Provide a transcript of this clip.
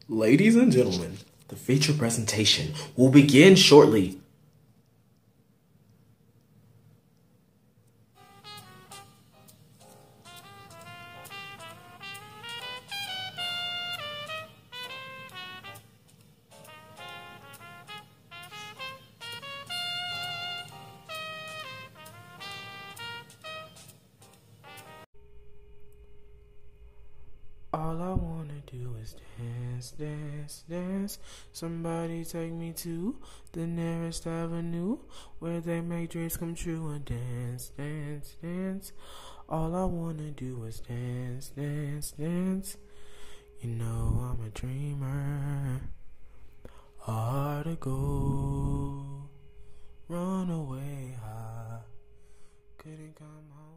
Ladies and gentlemen, the feature presentation will begin shortly. All I wanna do is dance, dance, dance. Somebody take me to the nearest avenue where they make dreams come true and dance, dance, dance. All I wanna do is dance, dance, dance. You know I'm a dreamer, a heart of gold. Run away, I couldn't come home.